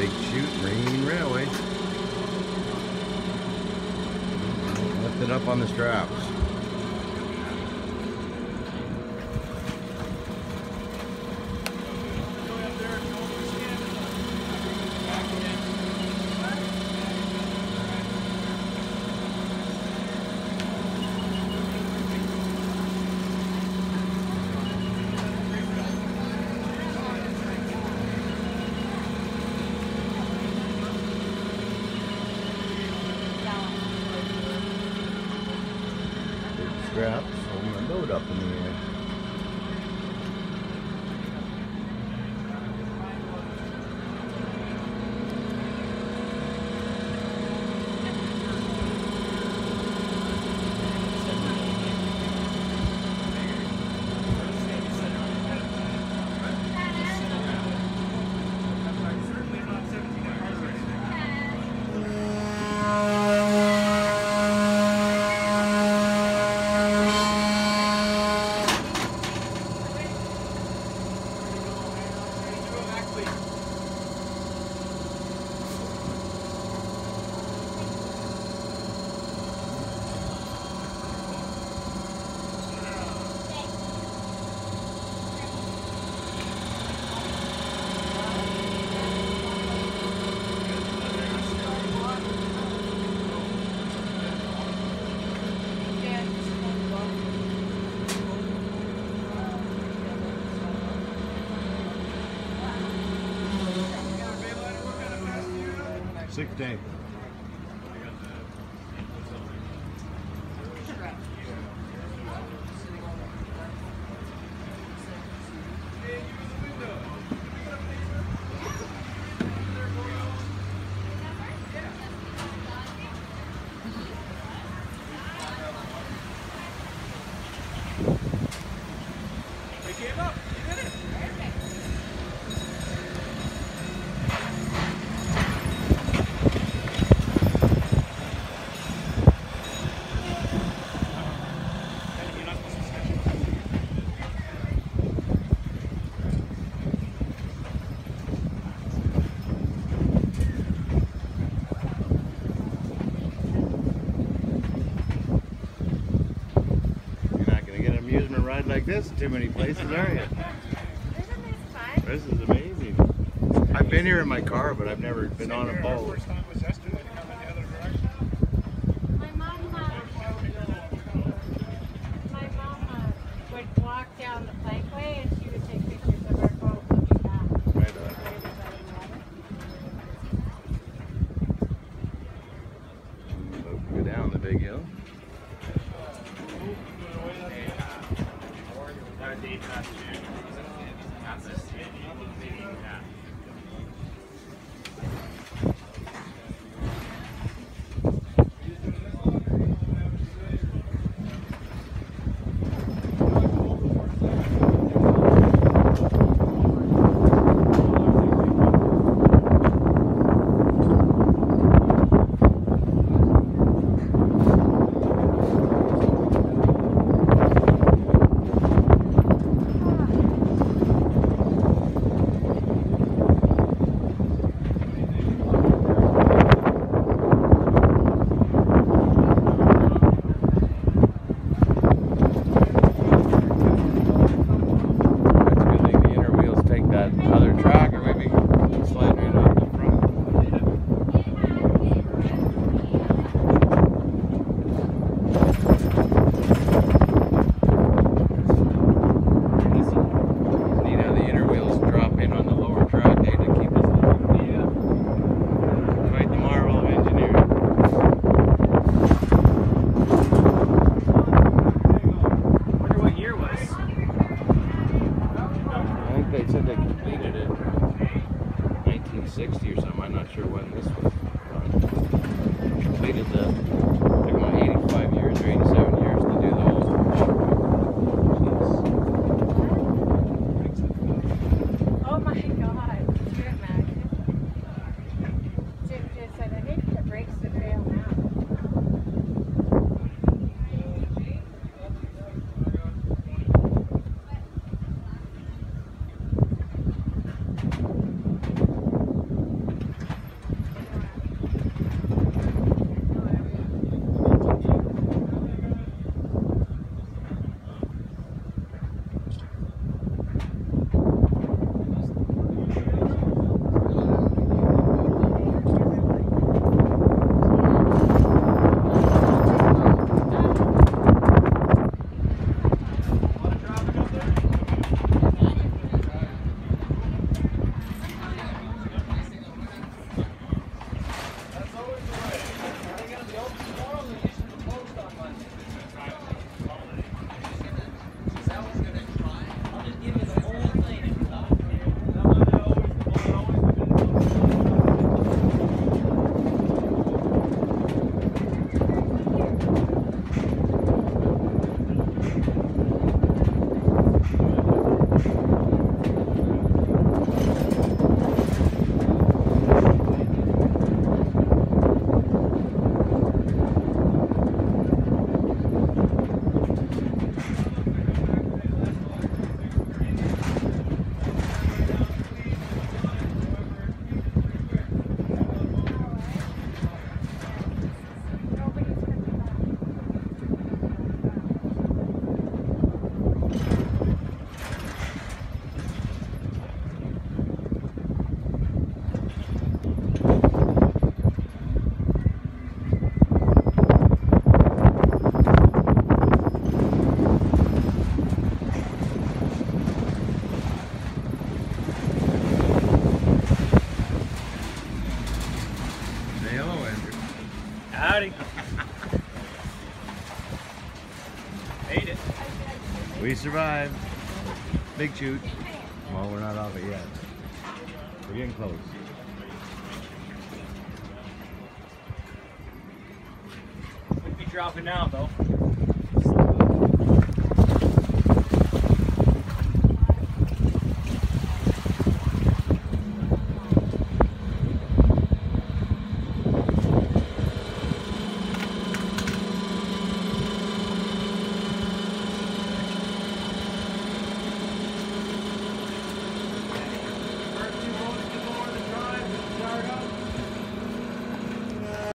Big Chute Marine Railway. Lift it up on the straps. Straps holding the boat up in the air. Sixth day. They gave up. You did it. Ride like this in too many places, are you? This is amazing. I've been here in my car, but I've never been on a boat. First time was yesterday to come in the other direction. My mom would walk down the plankway and she would take pictures of our boat looking back. Right on. Go down the big hill. They said they completed it in 1960 or something. I'm not sure when this was done. Completed they're going 85 years or 87 years to do the whole. Oh my God, could you imagine? Jim just said, I think the brakes would fail now. We survived. Big Chute. Well, we're not off it yet. We're getting close. We'd be dropping now though.